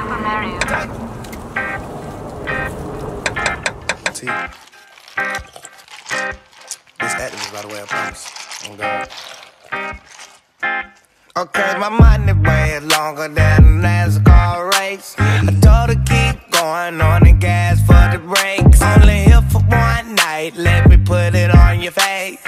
will marry you. T. This activist, by the way, I promise. Oh, God. Okay, my money way longer than a NASCAR race. I told her keep going on the gas for the brakes. Only here for one night, let me put it on your face.